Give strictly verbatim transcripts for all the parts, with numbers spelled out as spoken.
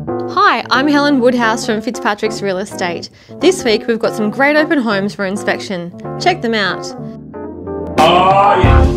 Hi, I'm Helen Woodhouse from Fitzpatricks Real Estate. This week we've got some great open homes for inspection. Check them out. Oh yeah.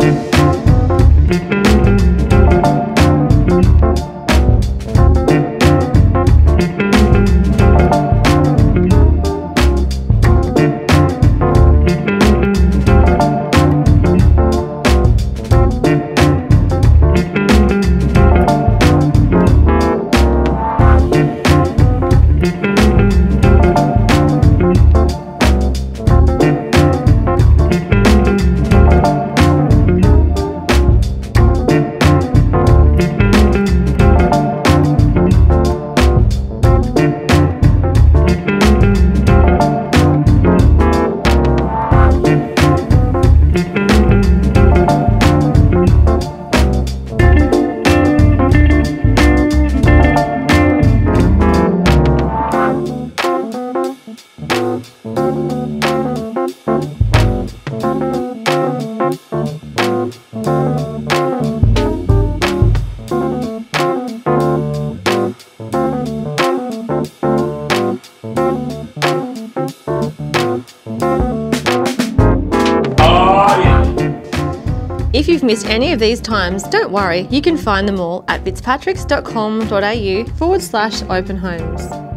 If you've missed any of these times, don't worry, you can find them all at fitzpatricks dot com dot a u forward slash open homes.